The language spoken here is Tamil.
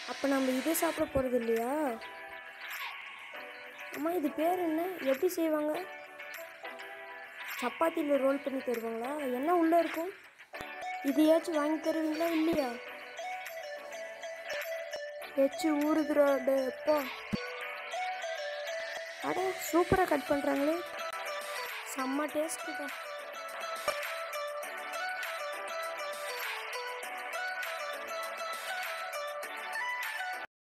அப்போ நம்ம இதை சாப்பிட போகிறது இல்லையா? அம்மா இது பேர் என்ன? எப்படி செய்வாங்க? சப்பாத்தியில் ரோல் பண்ணி தருவாங்களா? என்ன உள்ளே இருக்கும்? இதையாச்சும் வாங்கி தருவீங்களா இல்லையா? எச்சு ஊறுதுறாடு அப்பா. அட சூப்பராக கட் பண்ணுறாங்களே, செம்ம டேஸ்ட்டு தான்.